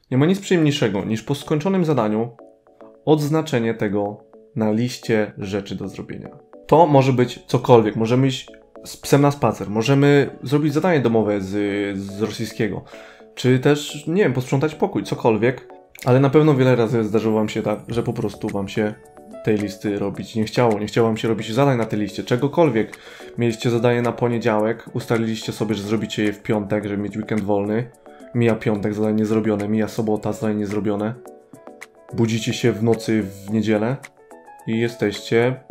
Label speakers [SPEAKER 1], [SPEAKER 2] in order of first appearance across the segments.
[SPEAKER 1] Nie ma nic przyjemniejszego niż po skończonym zadaniu odznaczenie tego na liście rzeczy do zrobienia. To może być cokolwiek. Możemy iść z psem na spacer, możemy zrobić zadanie domowe z rosyjskiego, czy też, nie wiem, posprzątać pokój, cokolwiek, ale na pewno wiele razy zdarzyło wam się tak, że po prostu wam się tej listy robić nie chciało wam się robić zadań na tej liście, czegokolwiek. Mieliście zadanie na poniedziałek, ustaliliście sobie, że zrobicie je w piątek, żeby mieć weekend wolny, mija piątek, zadanie niezrobione, mija sobota, zadanie niezrobione, budzicie się w nocy w niedzielę i jesteście...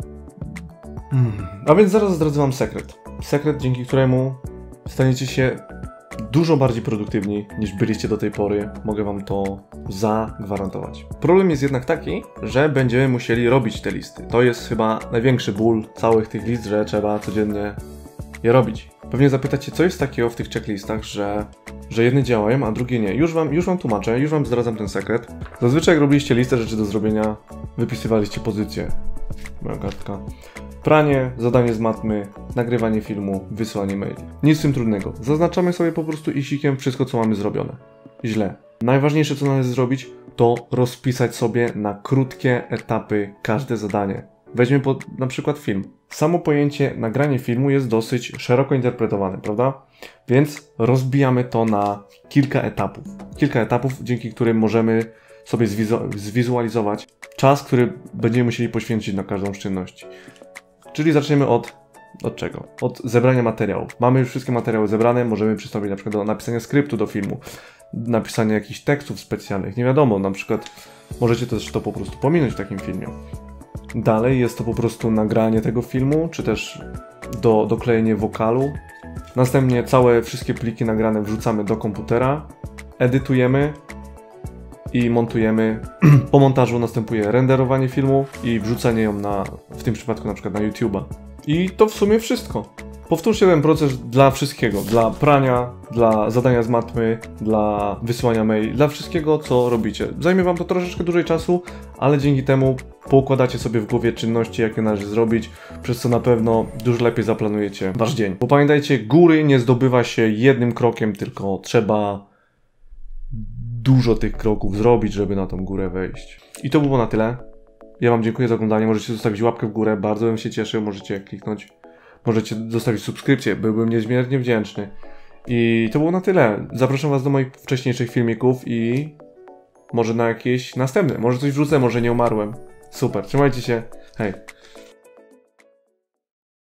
[SPEAKER 1] A więc zaraz zdradzę wam sekret. Sekret, dzięki któremu staniecie się dużo bardziej produktywni niż byliście do tej pory. Mogę wam to zagwarantować. Problem jest jednak taki, że będziemy musieli robić te listy. To jest chyba największy ból całych tych list, że trzeba codziennie je robić. Pewnie zapytacie, co jest takiego w tych checklistach, że jedne działają, a drugie nie. Już wam tłumaczę, już wam zdradzam ten sekret. Zazwyczaj jak robiliście listę rzeczy do zrobienia, wypisywaliście pozycję. Moja kartka. Pranie, zadanie z matmy, nagrywanie filmu, wysyłanie maili. Nic z tym trudnego. Zaznaczamy sobie po prostu isikiem wszystko, co mamy zrobione. Źle. Najważniejsze, co należy zrobić, to rozpisać sobie na krótkie etapy każde zadanie. Weźmy na przykład film. Samo pojęcie nagranie filmu jest dosyć szeroko interpretowane, prawda? Więc rozbijamy to na kilka etapów. Kilka etapów, dzięki którym możemy sobie zwizualizować czas, który będziemy musieli poświęcić na każdą z czynności. Czyli zaczniemy od czego? Od zebrania materiałów. Mamy już wszystkie materiały zebrane, możemy przystąpić na przykład do napisania skryptu do filmu, napisania jakichś tekstów specjalnych, nie wiadomo, na przykład możecie też to po prostu pominąć w takim filmie. Dalej jest to po prostu nagranie tego filmu, czy też doklejenie wokalu. Następnie wszystkie pliki nagrane wrzucamy do komputera, edytujemy i montujemy. Po montażu następuje renderowanie filmu i wrzucenie ją w tym przypadku na przykład na YouTube'a. I to w sumie wszystko. Powtórzcie ten proces dla wszystkiego. Dla prania, dla zadania z matmy, dla wysyłania maili, dla wszystkiego, co robicie. Zajmie wam to troszeczkę dłużej czasu, ale dzięki temu poukładacie sobie w głowie czynności, jakie należy zrobić, przez co na pewno dużo lepiej zaplanujecie wasz dzień. Bo pamiętajcie, góry nie zdobywa się jednym krokiem, tylko trzeba dużo tych kroków zrobić, żeby na tą górę wejść. I to było na tyle. Ja wam dziękuję za oglądanie. Możecie zostawić łapkę w górę, bardzo bym się cieszył. Możecie kliknąć, możecie zostawić subskrypcję, byłbym niezmiernie wdzięczny. I to było na tyle. Zapraszam was do moich wcześniejszych filmików i może na jakieś następne. Może coś wrzucę, może nie umarłem. Super, trzymajcie się. Hej.